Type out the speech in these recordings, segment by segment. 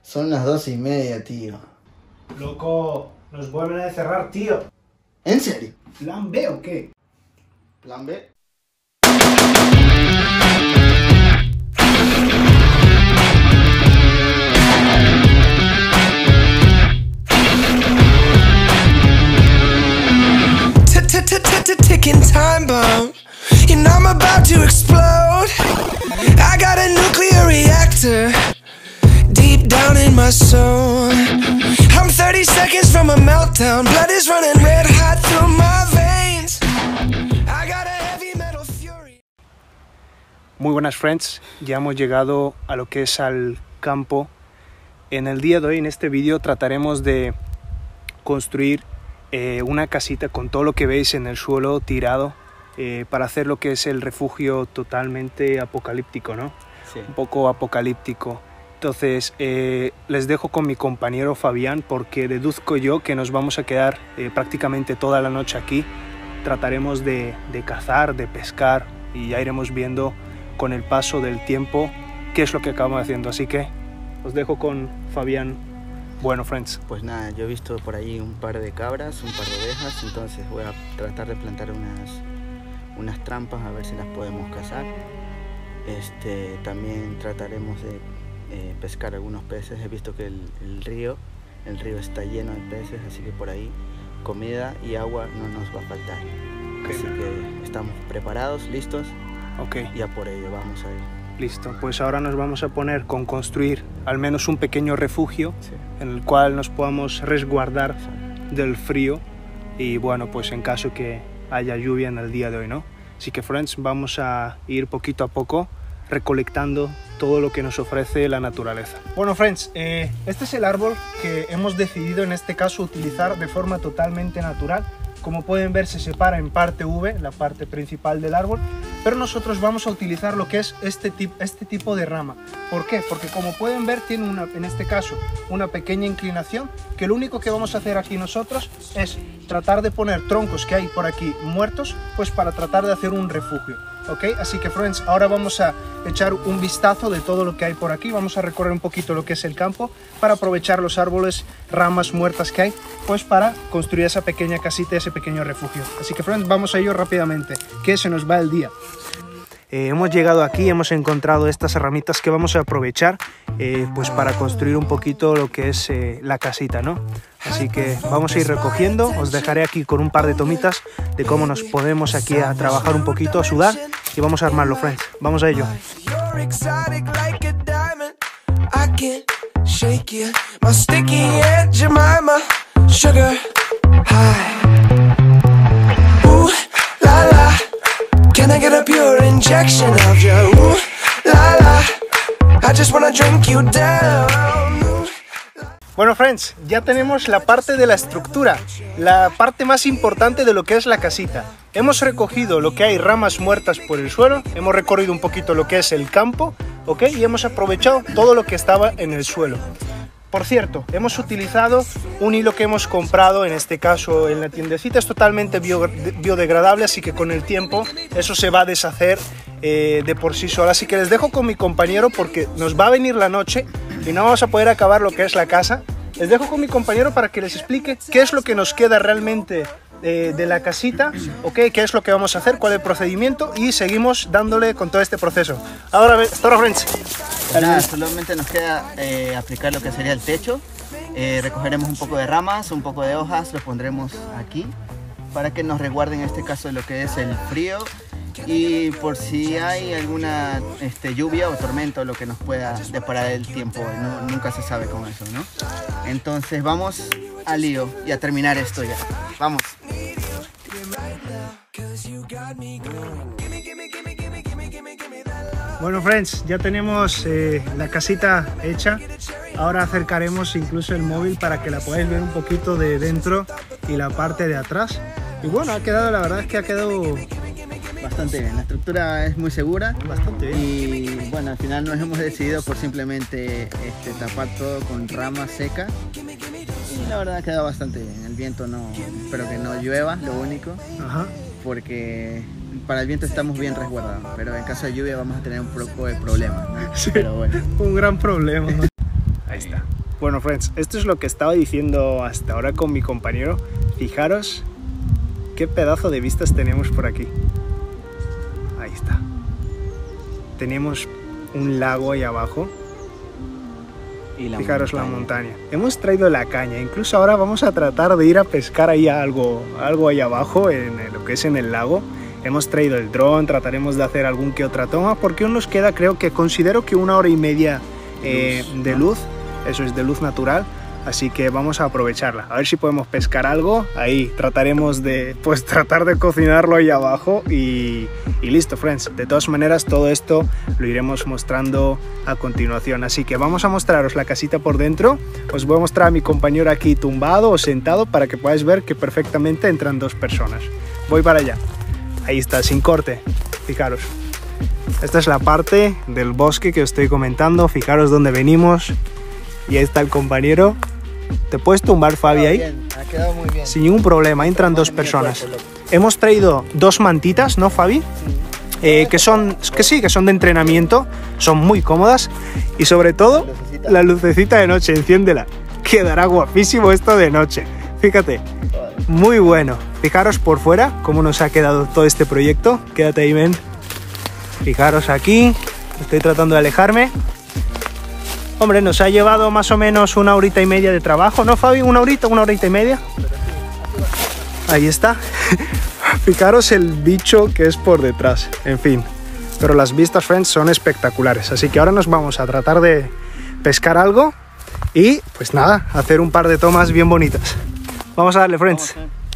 Son las 12:30, tío. Loco, nos vuelven a cerrar, tío. ¿En serio? ¿Plan B o qué? ¿Plan B? Ticking time bomb. You know I'm about to explode. I got a nuclear reactor deep down in my soul. I'm 30 seconds from a meltdown. Blood is running red hot through my veins. I got a heavy metal fury. Muy buenas, friends. Ya hemos llegado a lo que es al campo. En el día de hoy, en este vídeo, trataremos de construir una casita con todo lo que veis en el suelo tirado para hacer lo que es el refugio totalmente apocalíptico, ¿no? Sí. Un poco apocalíptico. Entonces les dejo con mi compañero Fabián, porque deduzco yo que nos vamos a quedar prácticamente toda la noche aquí. Trataremos de cazar, de pescar, y ya iremos viendo con el paso del tiempo qué es lo que acabamos haciendo. Así que os dejo con Fabián. Bueno, friends. Pues nada, yo he visto por ahí un par de cabras, un par de ovejas, entonces voy a tratar de plantar unas trampas a ver si las podemos cazar. También trataremos de pescar algunos peces. He visto que el río está lleno de peces, así que por ahí comida y agua no nos va a faltar. Okay. Así que estamos preparados, listos. Ok. Ya por ello vamos a ir. Listo, pues ahora nos vamos a poner con construir al menos un pequeño refugio, Sí. en el cual nos podamos resguardar del frío y bueno, pues en caso que haya lluvia en el día de hoy, ¿no? Así que, friends, vamos a ir poquito a poco recolectando todo lo que nos ofrece la naturaleza. Bueno, friends, este es el árbol que hemos decidido en este caso utilizar de forma totalmente natural. Como pueden ver, se separa en parte V, la parte principal del árbol, pero nosotros vamos a utilizar lo que es este tipo de rama. ¿Por qué? Porque como pueden ver tiene en este caso una pequeña inclinación, que lo único que vamos a hacer aquí nosotros es tratar de poner troncos que hay por aquí muertos, pues para tratar de hacer un refugio. ¿Ok? Así que, friends, ahora vamos a echar un vistazo de todo lo que hay por aquí. Vamos a recorrer un poquito lo que es el campo para aprovechar los árboles, ramas muertas que hay, pues para construir esa pequeña casita, ese pequeño refugio. Así que, friends, vamos a ello rápidamente, que se nos va el día. Hemos llegado aquí, hemos encontrado estas herramientas que vamos a aprovechar pues para construir un poquito lo que es la casita, ¿no? Así que vamos a ir recogiendo. Os dejaré aquí con un par de tomitas de cómo nos podemos aquí a trabajar un poquito, a sudar, y vamos a armarlo, friends. Vamos a ello. Can I get a pure injection of you? Ooh, la la, I just wanna drink you down. Bueno, friends, ya tenemos la parte de la estructura, la parte más importante de lo que es la casita. Hemos recogido lo que hay ramas muertas por el suelo, hemos recorrido un poquito lo que es el campo, ¿ok? Y hemos aprovechado todo lo que estaba en el suelo. Por cierto, hemos utilizado un hilo que hemos comprado, en este caso en la tiendecita. Es totalmente biodegradable, así que con el tiempo eso se va a deshacer de por sí sola. Así que les dejo con mi compañero porque nos va a venir la noche y no vamos a poder acabar lo que es la casa. Les dejo con mi compañero para que les explique qué es lo que nos queda realmente de la casita, ¿okay? Qué es lo que vamos a hacer, cuál es el procedimiento, y seguimos dándole con todo este proceso. Ahora, hasta ahora, friends. Nada, solamente nos queda aplicar lo que sería el techo. Recogeremos un poco de ramas, un poco de hojas, lo pondremos aquí para que nos resguarden en este caso lo que es el frío y por si hay alguna lluvia o tormenta o lo que nos pueda deparar el tiempo, nunca se sabe con eso, ¿no? Entonces vamos al lío y a terminar esto ya. Vamos. Bueno, friends, ya tenemos la casita hecha. Ahora acercaremos incluso el móvil para que la podáis ver un poquito de dentro y la parte de atrás. Y bueno, ha quedado, la verdad es que ha quedado bastante bien. La estructura es muy segura. Bastante bien. Y bueno, al final nos hemos decidido por simplemente tapar todo con rama seca. Y la verdad ha quedado bastante bien. El viento no, espero que no llueva, lo único. Ajá. Porque para el viento estamos bien resguardados, pero en caso de lluvia vamos a tener un poco de problemas, ¿no? Sí, pero bueno. Un gran problema. Ahí está. Bueno, friends, esto es lo que estaba diciendo hasta ahora con mi compañero. Fijaros qué pedazo de vistas tenemos por aquí. Ahí está. Tenemos un lago ahí abajo. Y fijaros la montaña. Hemos traído la caña. Incluso ahora vamos a tratar de ir a pescar ahí algo ahí abajo, en lo que es en el lago. Hemos traído el dron, trataremos de hacer algún que otra toma, porque aún nos queda, considero que 1 hora y media de luz. Eso es de luz natural, así que vamos a aprovecharla. A ver si podemos pescar algo. Ahí trataremos de tratar de cocinarlo ahí abajo y listo, friends. De todas maneras, todo esto lo iremos mostrando a continuación. Así que vamos a mostraros la casita por dentro. Os voy a mostrar a mi compañero aquí tumbado o sentado para que podáis ver que perfectamente entran 2 personas. Voy para allá. Ahí está, sin corte. Fijaros. Esta es la parte del bosque que os estoy comentando. Fijaros dónde venimos. Y ahí está el compañero. ¿Te puedes tumbar, Fabi, ahí? Bien, ha quedado muy bien. Sin ningún problema, entran 2 personas. Hemos traído 2 mantitas, ¿no, Fabi? Que son de entrenamiento, son muy cómodas. Y sobre todo, la lucecita de noche, enciéndela. Quedará guapísimo esto de noche. Fíjate, muy bueno. Fijaros por fuera cómo nos ha quedado todo este proyecto. Quédate ahí, men. Fijaros aquí, estoy tratando de alejarme. Hombre, nos ha llevado más o menos 1 horita y media de trabajo, ¿no, Fabi? 1 horita y media. Ahí está. Fijaros el bicho que es por detrás. En fin, pero las vistas, friends, son espectaculares. Así que ahora nos vamos a tratar de pescar algo y, pues nada, hacer un par de tomas bien bonitas. Vamos a darle, friends.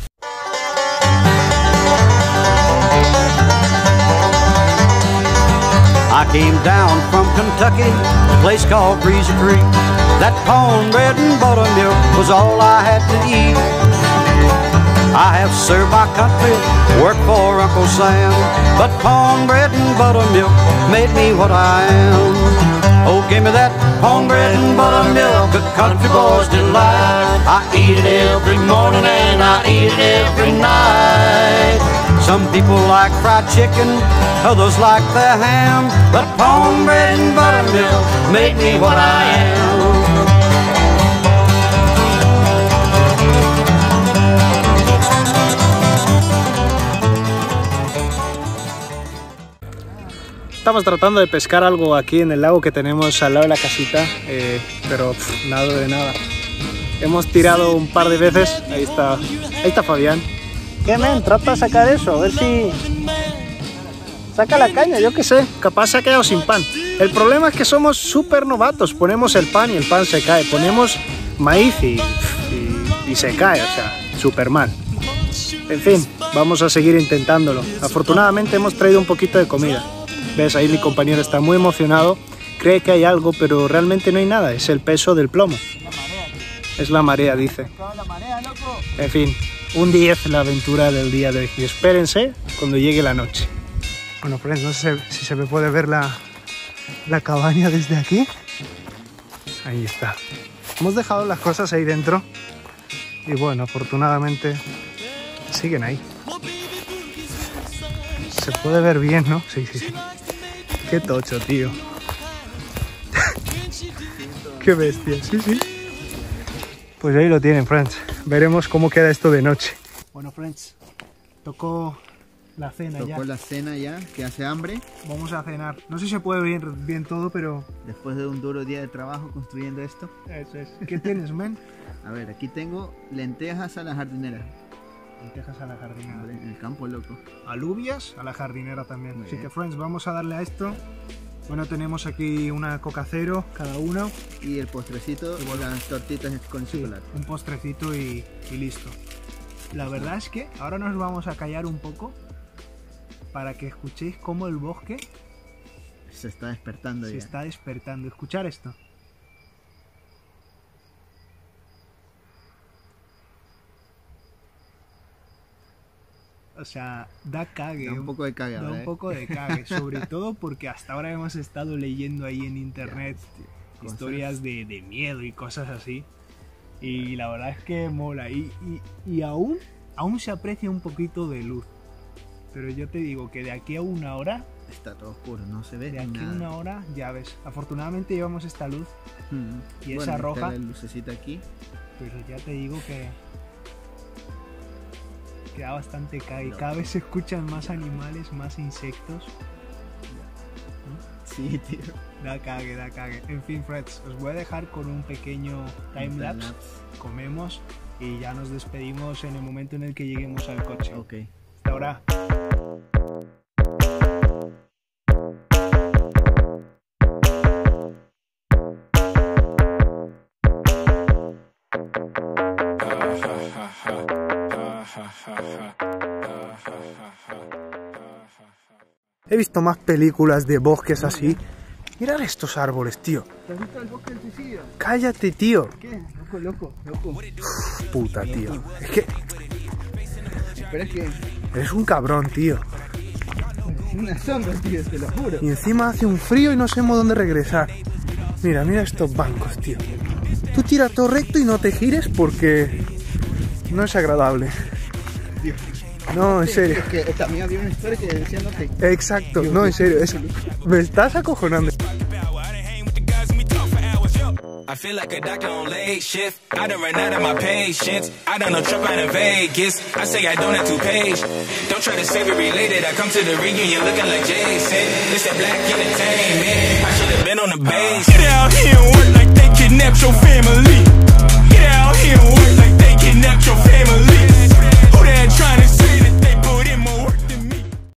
I came down from Kentucky, a place called Breezy Creek. That cornbread and buttermilk was all I had to eat. I have served my country, worked for Uncle Sam, but cornbread and buttermilk made me what I am. Oh, give me that cornbread and buttermilk, a country boy's delight. I eat it every morning and I eat it every night. Some people like fried chicken, others like their ham, but cornbread and buttermilk made me what I am. Estamos tratando de pescar algo aquí en el lago que tenemos al lado de la casita, pero nada de nada. Hemos tirado un par de veces. Ahí está Fabián. ¿Qué, men? Trata de sacar eso, a ver si... Saca la caña, yo qué sé. Capaz se ha quedado sin pan. El problema es que somos súper novatos. Ponemos el pan y el pan se cae. Ponemos maíz y se cae, o sea, súper mal. En fin, vamos a seguir intentándolo. Afortunadamente hemos traído un poquito de comida. ¿Ves? Ahí mi compañero está muy emocionado. Cree que hay algo, pero realmente no hay nada. Es el peso del plomo. Es la marea, dice. En fin, un 10 la aventura del día de hoy. Y espérense cuando llegue la noche. Bueno, friends, no sé si se me puede ver la cabaña desde aquí. Ahí está. Hemos dejado las cosas ahí dentro. Y bueno, afortunadamente siguen ahí. Se puede ver bien, ¿no? Sí, sí, sí. Qué tocho, tío. Qué bestia, sí, sí. Pues ahí lo tienen, friends. Veremos cómo queda esto de noche. Bueno, friends, tocó la cena ya. Tocó la cena ya, que hace hambre. Vamos a cenar. No sé si se puede ver bien todo, pero... Después de un duro día de trabajo construyendo esto. Eso es. ¿Qué tienes, men? A ver, aquí tengo lentejas a la jardinera. Lentejas a la jardinera. En el campo, loco. Alubias a la jardinera también. Muy Así bien. que, friends, vamos a darle a esto. Bueno, tenemos aquí una Coca Cero cada uno. Y el postrecito, Y bueno, las tortitas con Sí, chocolate. un postrecito y listo. La verdad es que ahora nos vamos a callar un poco para que escuchéis cómo el bosque Se está despertando se ya. está despertando. Escuchar esto. O sea, da cague. Da un poco de cague Da ahora, un poco de cague, sobre todo porque hasta ahora hemos estado leyendo ahí en internet historias de miedo y cosas así. Y la verdad es que mola. Y aún se aprecia un poquito de luz. Pero yo te digo que de aquí a 1 hora está todo oscuro, no se ve De aquí nada. una hora, ya ves. Afortunadamente llevamos esta luz, y esa Bueno, roja. está la lucecita aquí. pero ya te digo que da bastante cague. Cada vez se escuchan más animales, más insectos. Sí, tío. Da cague, da cague. En fin, Freds, os voy a dejar con un pequeño timelapse. Comemos y ya nos despedimos en el momento en el que lleguemos al coche. Ok. Hasta ahora. He visto más películas de bosques así. Mirad estos árboles, tío. ¿Te has visto el bosque del suicidio? Cállate, tío. ¿Qué? Loco. Puta, tío. Es que Pero es que eres un cabrón, tío. es una sombra, tío, te lo juro. Y encima hace un frío y no sabemos dónde regresar. Mira, mira estos bancos, tío. Tú tira todo recto y no te gires porque no es agradable. Tío. No, en serio. Es que también había una historia que decía no te... Exacto, no, en serio. Me estás acojonando. I feel like a doctor on late shift. I done ran out of my patience. I done no trip out in Vegas. I say I don't have to page. Don't try to save it related. I come to the reunion looking like Jason. It's that black entertainment. I should have been on the base. Get out here and work like they kidnapped your family. Get out here and work